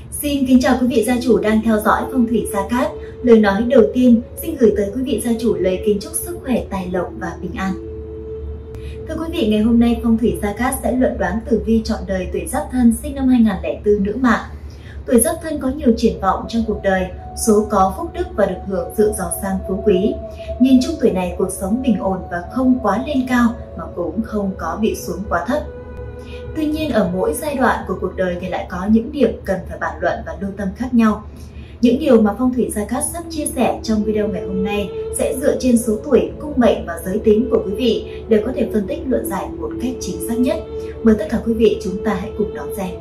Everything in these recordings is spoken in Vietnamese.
Xin kính chào quý vị gia chủ đang theo dõi Phong thủy Gia Cát. Lời nói đầu tiên xin gửi tới quý vị gia chủ lời kính chúc sức khỏe, tài lộc và bình an. Thưa quý vị, ngày hôm nay Phong thủy Gia Cát sẽ luận đoán tử vi trọn đời tuổi Giáp Thân sinh năm 2004 nữ mạng. Tuổi Giáp Thân có nhiều triển vọng trong cuộc đời, số có phúc đức và được hưởng sự giàu sang phú quý. Nhìn chung tuổi này cuộc sống bình ổn và không quá lên cao mà cũng không có bị xuống quá thấp. Tuy nhiên ở mỗi giai đoạn của cuộc đời thì lại có những điểm cần phải bàn luận và lưu tâm khác nhau. Những điều mà Phong thủy Gia Cát sắp chia sẻ trong video ngày hôm nay sẽ dựa trên số tuổi, cung mệnh và giới tính của quý vị để có thể phân tích luận giải một cách chính xác nhất. Mời tất cả quý vị chúng ta hãy cùng đón xem.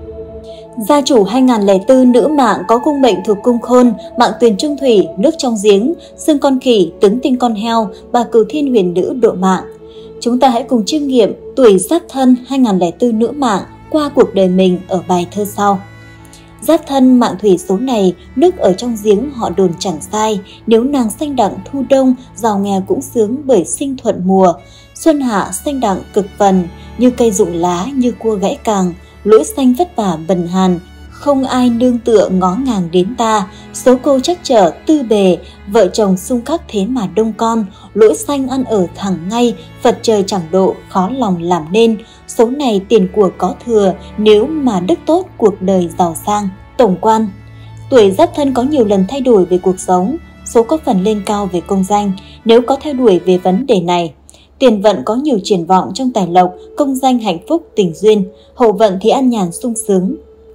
Gia chủ 2004 nữ mạng có cung mệnh thuộc cung Khôn, mạng Tuyền Trung Thủy, nước trong giếng, xương con khỉ, tướng tinh con heo, bà Cửu Thiên huyền nữ độ mạng. Chúng ta hãy cùng chiêm nghiệm tuổi Giáp Thân 2004 nữ mạng qua cuộc đời mình ở bài thơ sau. Giáp Thân mạng thủy số này, nước ở trong giếng họ đồn chẳng sai, nếu nàng xanh đặng thu đông, giàu nghèo cũng sướng bởi sinh thuận mùa. Xuân hạ xanh đặng cực vần, như cây rụng lá, như cua gãy càng, lũi xanh vất vả bần hàn, không ai nương tựa ngó ngàng đến ta. Số cô chắc chở tư bề, vợ chồng xung khắc thế mà đông con, lũi xanh ăn ở thẳng ngay, Phật trời chẳng độ, khó lòng làm nên. Số này tiền của có thừa, nếu mà đức tốt cuộc đời giàu sang. Tổng quan, tuổi Giáp Thân có nhiều lần thay đổi về cuộc sống, số có phần lên cao về công danh, nếu có theo đuổi về vấn đề này. Tiền vận có nhiều triển vọng trong tài lộc, công danh hạnh phúc, tình duyên, hậu vận thì an nhàn sung sướng.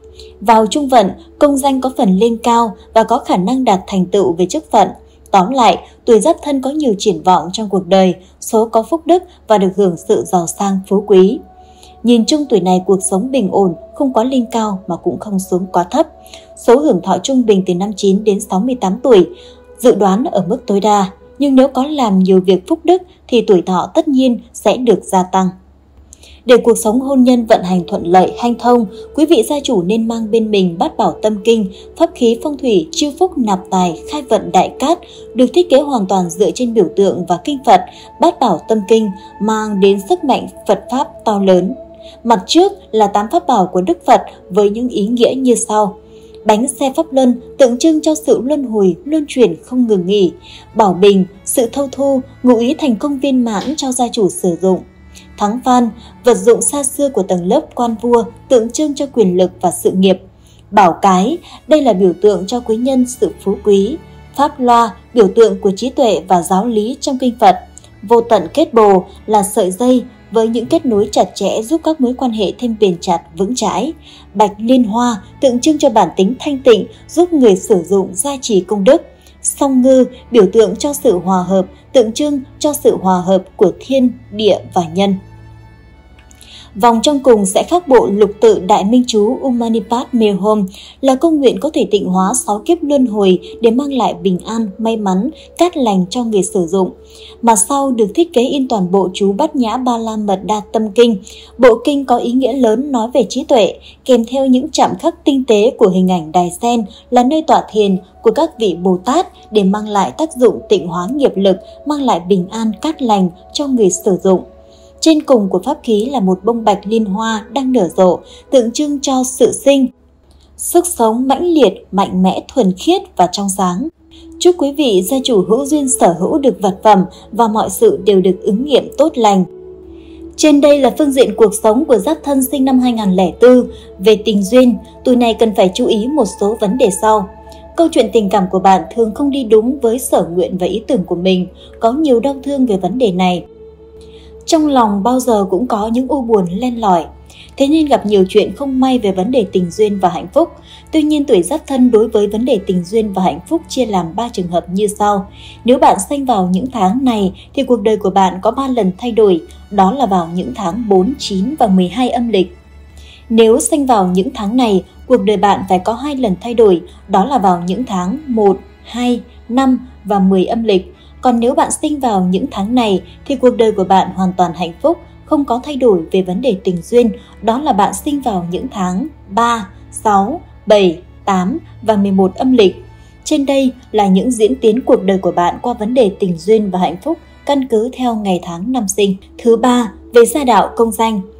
Vào trung vận, công danh có phần lên cao và có khả năng đạt thành tựu về chức phận. Tóm lại, tuổi Giáp Thân có nhiều triển vọng trong cuộc đời, số có phúc đức và được hưởng sự giàu sang phú quý. Nhìn chung tuổi này cuộc sống bình ổn, không quá lên cao mà cũng không xuống quá thấp. Số hưởng thọ trung bình từ 59 đến 68 tuổi, dự đoán ở mức tối đa. Nhưng nếu có làm nhiều việc phúc đức thì tuổi thọ tất nhiên sẽ được gia tăng. Để cuộc sống hôn nhân vận hành thuận lợi, hanh thông, quý vị gia chủ nên mang bên mình bát bảo tâm kinh, pháp khí phong thủy, chiêu phúc nạp tài, khai vận đại cát, được thiết kế hoàn toàn dựa trên biểu tượng và kinh Phật. Bát bảo tâm kinh mang đến sức mạnh Phật Pháp to lớn. Mặt trước là 8 pháp bảo của Đức Phật với những ý nghĩa như sau. Bánh xe pháp luân tượng trưng cho sự luân hồi, luân chuyển không ngừng nghỉ. Bảo bình, sự thâu thu, ngụ ý thành công viên mãn cho gia chủ sử dụng. Thắng phan, vật dụng xa xưa của tầng lớp quan vua, tượng trưng cho quyền lực và sự nghiệp. Bảo cái, đây là biểu tượng cho quý nhân sự phú quý. Pháp loa, biểu tượng của trí tuệ và giáo lý trong kinh Phật. Vô tận kết bồ là sợi dây với những kết nối chặt chẽ giúp các mối quan hệ thêm bền chặt, vững chãi. Bạch liên hoa tượng trưng cho bản tính thanh tịnh, giúp người sử dụng gia trì công đức. Song ngư biểu tượng cho sự hòa hợp, tượng trưng cho sự hòa hợp của thiên, địa và nhân. Vòng trong cùng sẽ khắc bộ lục tự Đại Minh Chú Umanipat Mehom là công nguyện có thể tịnh hóa 6 kiếp luân hồi để mang lại bình an, may mắn, cát lành cho người sử dụng. Mà sau được thiết kế in toàn bộ chú Bát Nhã Ba La Mật Đa Tâm Kinh. Bộ kinh có ý nghĩa lớn nói về trí tuệ, kèm theo những chạm khắc tinh tế của hình ảnh đài sen là nơi tọa thiền của các vị Bồ Tát để mang lại tác dụng tịnh hóa nghiệp lực, mang lại bình an, cát lành cho người sử dụng. Trên cùng của pháp khí là một bông bạch liên hoa đang nở rộ, tượng trưng cho sự sinh, sức sống mãnh liệt, mạnh mẽ, thuần khiết và trong sáng. Chúc quý vị gia chủ hữu duyên sở hữu được vật phẩm và mọi sự đều được ứng nghiệm tốt lành. Trên đây là phương diện cuộc sống của Giáp Thân sinh năm 2004. Về tình duyên, tuổi này cần phải chú ý một số vấn đề sau. Câu chuyện tình cảm của bạn thường không đi đúng với sở nguyện và ý tưởng của mình, có nhiều đau thương về vấn đề này. Trong lòng bao giờ cũng có những u buồn len lỏi, thế nên gặp nhiều chuyện không may về vấn đề tình duyên và hạnh phúc. Tuy nhiên tuổi Giáp Thân đối với vấn đề tình duyên và hạnh phúc chia làm 3 trường hợp như sau. Nếu bạn sinh vào những tháng này thì cuộc đời của bạn có 3 lần thay đổi, đó là vào những tháng 4, 9 và 12 âm lịch. Nếu sinh vào những tháng này, cuộc đời bạn phải có 2 lần thay đổi, đó là vào những tháng 1, 2, 5 và 10 âm lịch. Còn nếu bạn sinh vào những tháng này thì cuộc đời của bạn hoàn toàn hạnh phúc, không có thay đổi về vấn đề tình duyên, đó là bạn sinh vào những tháng 3, 6, 7, 8 và 11 âm lịch. Trên đây là những diễn tiến cuộc đời của bạn qua vấn đề tình duyên và hạnh phúc căn cứ theo ngày tháng năm sinh. Thứ ba, về gia đạo công danh.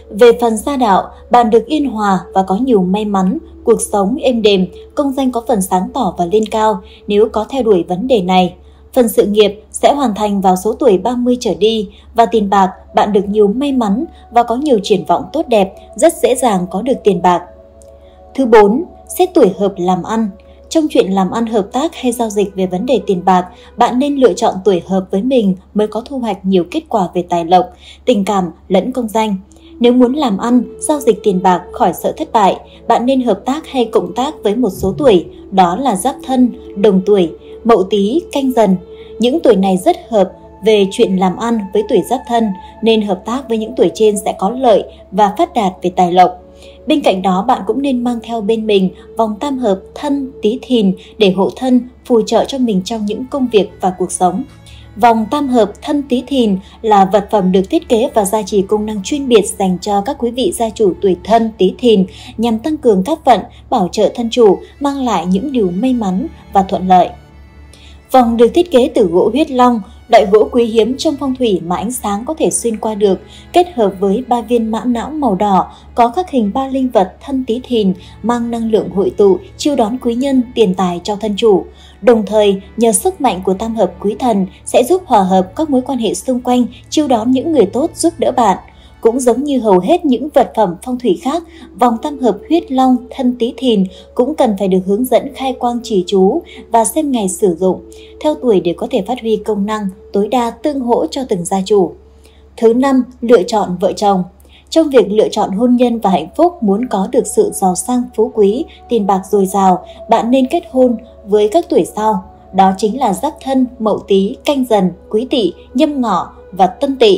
Về phần gia đạo, bạn được yên hòa và có nhiều may mắn, cuộc sống êm đềm, công danh có phần sáng tỏ và lên cao nếu có theo đuổi vấn đề này. Phần sự nghiệp sẽ hoàn thành vào số tuổi 30 trở đi và tiền bạc bạn được nhiều may mắn và có nhiều triển vọng tốt đẹp, rất dễ dàng có được tiền bạc. Thứ 4, xét tuổi hợp làm ăn. Trong chuyện làm ăn hợp tác hay giao dịch về vấn đề tiền bạc, bạn nên lựa chọn tuổi hợp với mình mới có thu hoạch nhiều kết quả về tài lộc, tình cảm lẫn công danh. Nếu muốn làm ăn, giao dịch tiền bạc khỏi sợ thất bại, bạn nên hợp tác hay cộng tác với một số tuổi, đó là Giáp Thân, Đồng Tuổi, Mậu Tý, Canh Dần. Những tuổi này rất hợp về chuyện làm ăn với tuổi Giáp Thân, nên hợp tác với những tuổi trên sẽ có lợi và phát đạt về tài lộc. Bên cạnh đó, bạn cũng nên mang theo bên mình vòng tam hợp Thân, Tý, Thìn để hộ thân, phù trợ cho mình trong những công việc và cuộc sống. Vòng tam hợp Thân, Tý, Thìn là vật phẩm được thiết kế và gia trì công năng chuyên biệt dành cho các quý vị gia chủ tuổi Thân, Tý, Thìn nhằm tăng cường các vận, bảo trợ thân chủ, mang lại những điều may mắn và thuận lợi. Vòng được thiết kế từ gỗ huyết long, loại gỗ quý hiếm trong phong thủy mà ánh sáng có thể xuyên qua được, kết hợp với 3 viên mã não màu đỏ, có khắc hình 3 linh vật Thân, Tý, Thìn, mang năng lượng hội tụ, chiêu đón quý nhân, tiền tài cho thân chủ. Đồng thời, nhờ sức mạnh của tam hợp quý thần sẽ giúp hòa hợp các mối quan hệ xung quanh, chiêu đón những người tốt giúp đỡ bạn. Cũng giống như hầu hết những vật phẩm phong thủy khác, vòng tam hợp huyết long Thân, Tý, Thìn cũng cần phải được hướng dẫn khai quang trì chú và xem ngày sử dụng theo tuổi để có thể phát huy công năng tối đa tương hỗ cho từng gia chủ. Thứ 5, lựa chọn vợ chồng. Trong việc lựa chọn hôn nhân và hạnh phúc, muốn có được sự giàu sang phú quý, tiền bạc dồi dào, bạn nên kết hôn với các tuổi sau. Đó chính là Giáp Thân, Mậu Tý, Canh Dần, Quý Tỵ, Nhâm Ngọ và Tân Tỵ.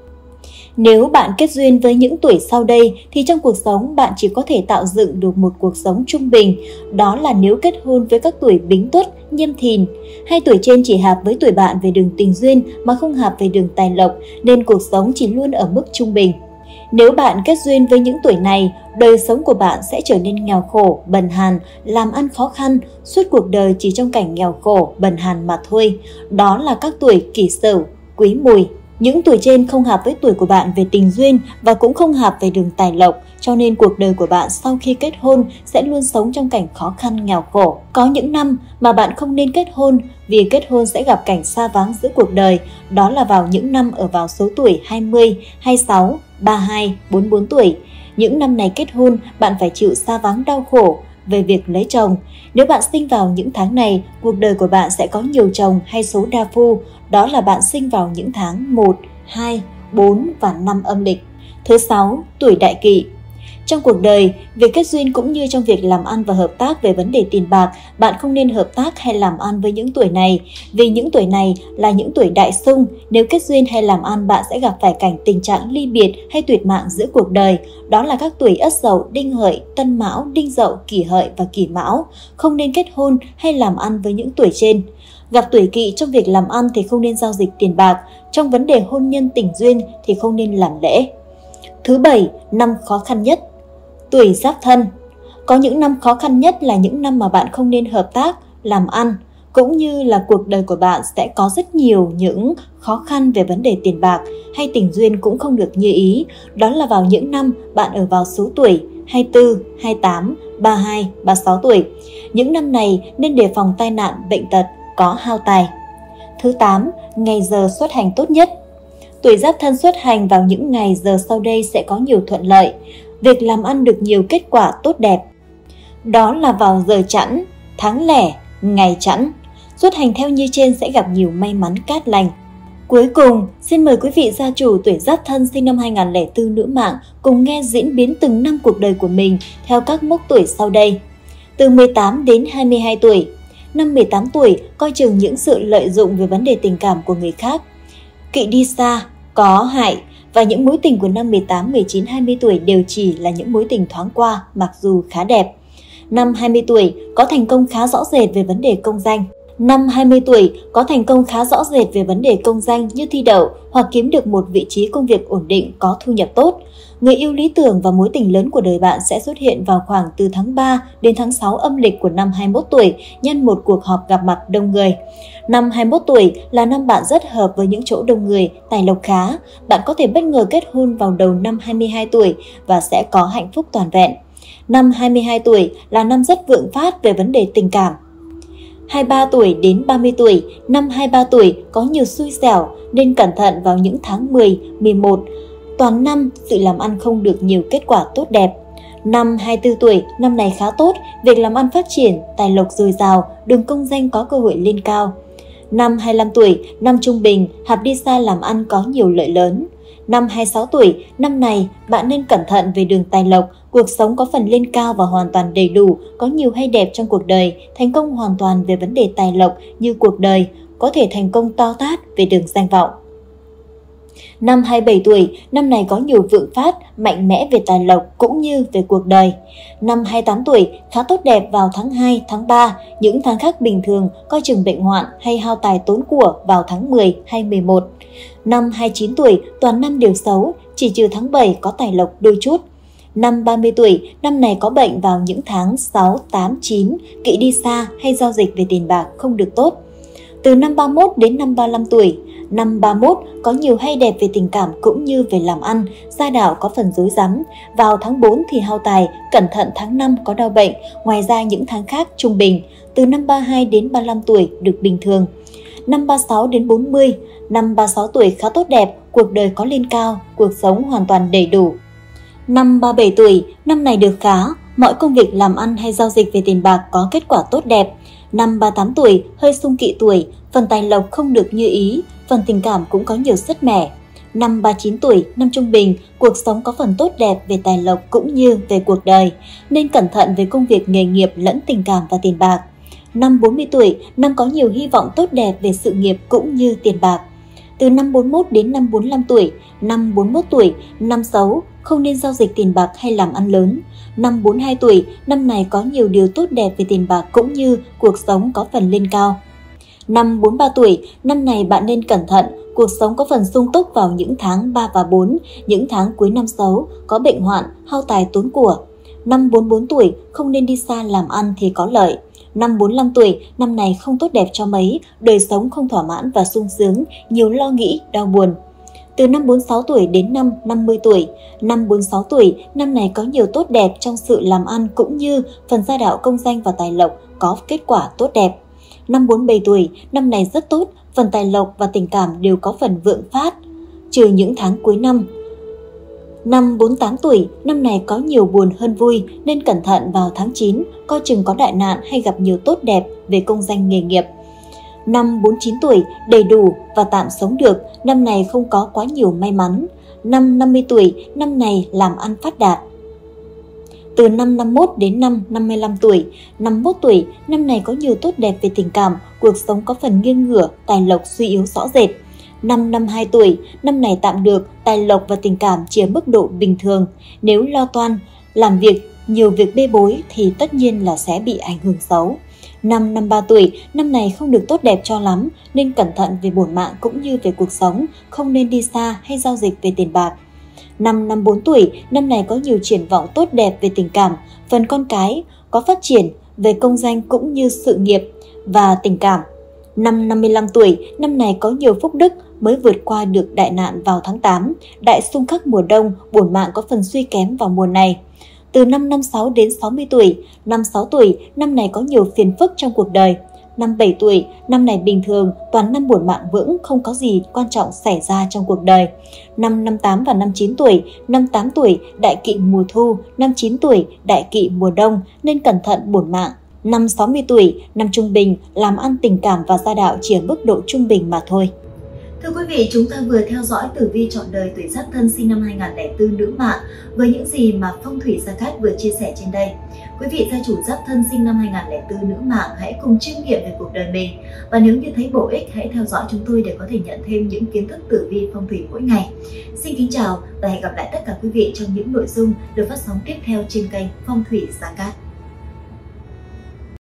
Nếu bạn kết duyên với những tuổi sau đây thì trong cuộc sống bạn chỉ có thể tạo dựng được một cuộc sống trung bình. Đó là nếu kết hôn với các tuổi Bính Tuất, Nhâm Thìn. Hai tuổi trên chỉ hợp với tuổi bạn về đường tình duyên mà không hợp về đường tài lộc, nên cuộc sống chỉ luôn ở mức trung bình. Nếu bạn kết duyên với những tuổi này, đời sống của bạn sẽ trở nên nghèo khổ, bần hàn, làm ăn khó khăn, suốt cuộc đời chỉ trong cảnh nghèo khổ, bần hàn mà thôi. Đó là các tuổi Kỷ Sửu, Quý Mùi. Những tuổi trên không hợp với tuổi của bạn về tình duyên và cũng không hợp về đường tài lộc, cho nên cuộc đời của bạn sau khi kết hôn sẽ luôn sống trong cảnh khó khăn nghèo khổ. Có những năm mà bạn không nên kết hôn vì kết hôn sẽ gặp cảnh xa vắng giữa cuộc đời, đó là vào những năm ở vào số tuổi 20, 26, 32, 44 tuổi. Những năm này kết hôn, bạn phải chịu xa vắng đau khổ về việc lấy chồng. Nếu bạn sinh vào những tháng này, cuộc đời của bạn sẽ có nhiều chồng hay số đa phu, đó là bạn sinh vào những tháng 1, 2, 4 và 5 âm lịch. Thứ 6, tuổi Đại Kỷ. Trong cuộc đời, việc kết duyên cũng như trong việc làm ăn và hợp tác về vấn đề tiền bạc, bạn không nên hợp tác hay làm ăn với những tuổi này, vì những tuổi này là những tuổi đại xung. Nếu kết duyên hay làm ăn, bạn sẽ gặp phải cảnh tình trạng ly biệt hay tuyệt mạng giữa cuộc đời. Đó là các tuổi Ất Dậu, Đinh Hợi, Tân Mão, Đinh Dậu, Kỷ Hợi và Kỷ Mão. Không nên kết hôn hay làm ăn với những tuổi trên. Gặp tuổi Kỵ trong việc làm ăn thì không nên giao dịch tiền bạc, trong vấn đề hôn nhân tình duyên thì không nên làm lễ. Thứ 7, năm khó khăn nhất. Tuổi Giáp Thân. Có những năm khó khăn nhất là những năm mà bạn không nên hợp tác, làm ăn, cũng như là cuộc đời của bạn sẽ có rất nhiều những khó khăn về vấn đề tiền bạc hay tình duyên cũng không được như ý. Đó là vào những năm bạn ở vào số tuổi 24, 28, 32, 36 tuổi. Những năm này nên đề phòng tai nạn, bệnh tật, có hao tài. Thứ 8, ngày giờ xuất hành tốt nhất. Tuổi Giáp Thân xuất hành vào những ngày giờ sau đây sẽ có nhiều thuận lợi. Việc làm ăn được nhiều kết quả tốt đẹp. Đó là vào giờ chẵn, tháng lẻ, ngày chẵn. Xuất hành theo như trên sẽ gặp nhiều may mắn cát lành. Cuối cùng, xin mời quý vị gia chủ tuổi Giáp Thân sinh năm 2004 nữ mạng cùng nghe diễn biến từng năm cuộc đời của mình theo các mốc tuổi sau đây. Từ 18 đến 22 tuổi. Năm 18 tuổi, coi chừng những sự lợi dụng về vấn đề tình cảm của người khác. Kỵ đi xa, có hại, và những mối tình của năm 18, 19, 20 tuổi đều chỉ là những mối tình thoáng qua, mặc dù khá đẹp. Năm 20 tuổi, có thành công khá rõ rệt về vấn đề công danh. Năm 20 tuổi có thành công khá rõ rệt về vấn đề công danh như thi đậu hoặc kiếm được một vị trí công việc ổn định có thu nhập tốt. Người yêu lý tưởng và mối tình lớn của đời bạn sẽ xuất hiện vào khoảng từ tháng 3 đến tháng 6 âm lịch của năm 21 tuổi nhân một cuộc họp gặp mặt đông người. Năm 21 tuổi là năm bạn rất hợp với những chỗ đông người, tài lộc khá. Bạn có thể bất ngờ kết hôn vào đầu năm 22 tuổi và sẽ có hạnh phúc toàn vẹn. Năm 22 tuổi là năm rất vượng phát về vấn đề tình cảm. 23 tuổi đến 30 tuổi, năm 23 tuổi có nhiều xui xẻo nên cẩn thận vào những tháng 10, 11. Toàn năm sự làm ăn không được nhiều kết quả tốt đẹp. Năm 24 tuổi, năm này khá tốt, việc làm ăn phát triển, tài lộc dồi dào, đường công danh có cơ hội lên cao. Năm 25 tuổi, năm trung bình, hạp đi xa làm ăn có nhiều lợi lớn. Năm 26 tuổi, năm này bạn nên cẩn thận về đường tài lộc, cuộc sống có phần lên cao và hoàn toàn đầy đủ, có nhiều hay đẹp trong cuộc đời, thành công hoàn toàn về vấn đề tài lộc như cuộc đời, có thể thành công to tát về đường danh vọng. Năm 27 tuổi, năm này có nhiều vượng phát, mạnh mẽ về tài lộc cũng như về cuộc đời. Năm 28 tuổi, khá tốt đẹp vào tháng 2, tháng 3, những tháng khác bình thường, coi chừng bệnh hoạn hay hao tài tốn của vào tháng 10 hay 11. Năm 29 tuổi, toàn năm đều xấu, chỉ trừ tháng 7 có tài lộc đôi chút. Năm 30 tuổi, năm này có bệnh vào những tháng 6, 8, 9, kỵ đi xa hay giao dịch về tiền bạc không được tốt. Từ năm 31 đến năm 35 tuổi, năm 31 có nhiều hay đẹp về tình cảm cũng như về làm ăn, gia đạo có phần rối rắm. Vào tháng 4 thì hao tài, cẩn thận tháng 5 có đau bệnh, ngoài ra những tháng khác trung bình. Từ năm 32 đến 35 tuổi được bình thường. Năm 36 đến 40, năm 36 tuổi khá tốt đẹp, cuộc đời có lên cao, cuộc sống hoàn toàn đầy đủ. Năm 37 tuổi, năm này được khá, mọi công việc làm ăn hay giao dịch về tiền bạc có kết quả tốt đẹp. Năm 38 tuổi, hơi xung kỵ tuổi, phần tài lộc không được như ý, phần tình cảm cũng có nhiều sứt mẻ. Năm 39 tuổi, năm trung bình, cuộc sống có phần tốt đẹp về tài lộc cũng như về cuộc đời, nên cẩn thận về công việc nghề nghiệp lẫn tình cảm và tiền bạc. Năm 40 tuổi, năm có nhiều hy vọng tốt đẹp về sự nghiệp cũng như tiền bạc. Từ năm 41 đến năm 45 tuổi, năm 41 tuổi, năm xấu, không nên giao dịch tiền bạc hay làm ăn lớn. Năm 42 tuổi, năm này có nhiều điều tốt đẹp về tiền bạc cũng như cuộc sống có phần lên cao. Năm 43 tuổi, năm này bạn nên cẩn thận, cuộc sống có phần sung túc vào những tháng 3 và 4, những tháng cuối năm xấu, có bệnh hoạn, hao tài tốn của. Năm 44 tuổi, không nên đi xa làm ăn thì có lợi. Năm 45 tuổi, năm này không tốt đẹp cho mấy, đời sống không thỏa mãn và sung sướng, nhiều lo nghĩ, đau buồn. Từ năm 46 tuổi đến năm 50 tuổi, năm 46 tuổi, năm này có nhiều tốt đẹp trong sự làm ăn cũng như phần gia đạo công danh và tài lộc có kết quả tốt đẹp. Năm 47 tuổi, năm này rất tốt, phần tài lộc và tình cảm đều có phần vượng phát, trừ những tháng cuối năm. Năm 48 tuổi, năm này có nhiều buồn hơn vui nên cẩn thận vào tháng 9, coi chừng có đại nạn hay gặp nhiều tốt đẹp về công danh nghề nghiệp. Năm 49 tuổi, đầy đủ và tạm sống được, năm này không có quá nhiều may mắn. Năm 50 tuổi, năm này làm ăn phát đạt. Từ năm 51 đến năm 55 tuổi, 51 tuổi, năm này có nhiều tốt đẹp về tình cảm, cuộc sống có phần nghiêng ngửa, tài lộc suy yếu rõ rệt. Năm 52 tuổi, năm này tạm được, tài lộc và tình cảm chỉ ở mức độ bình thường. Nếu lo toan, làm việc, nhiều việc bê bối thì tất nhiên là sẽ bị ảnh hưởng xấu. Năm 53 tuổi, năm này không được tốt đẹp cho lắm, nên cẩn thận về bổn mạng cũng như về cuộc sống, không nên đi xa hay giao dịch về tiền bạc. Năm 54 tuổi, năm này có nhiều triển vọng tốt đẹp về tình cảm, phần con cái có phát triển về công danh cũng như sự nghiệp và tình cảm. Năm 55 tuổi, năm này có nhiều phúc đức mới vượt qua được đại nạn vào tháng 8, đại xung khắc mùa đông, bổn mạng có phần suy kém vào mùa này. Từ năm 56 đến 60 tuổi, năm 6 tuổi, năm này có nhiều phiền phức trong cuộc đời. Năm 7 tuổi, năm này bình thường, toàn năm bổn mạng vững, không có gì quan trọng xảy ra trong cuộc đời. Năm 58 và năm 9 tuổi, năm 8 tuổi, đại kỵ mùa thu, năm 9 tuổi, đại kỵ mùa đông, nên cẩn thận bổn mạng. Năm 60 tuổi, năm trung bình, làm ăn tình cảm và gia đạo chỉ ở mức độ trung bình mà thôi. Thưa quý vị, chúng ta vừa theo dõi tử vi trọn đời tuổi Giáp Thân sinh năm 2004 nữ mạng với những gì mà phong thủy Gia Cát vừa chia sẻ trên đây. Quý vị gia chủ Giáp Thân sinh năm 2004 nữ mạng hãy cùng chiêm nghiệm về cuộc đời mình. Và nếu như thấy bổ ích, hãy theo dõi chúng tôi để có thể nhận thêm những kiến thức tử vi phong thủy mỗi ngày. Xin kính chào và hẹn gặp lại tất cả quý vị trong những nội dung được phát sóng tiếp theo trên kênh Phong thủy Gia Cát.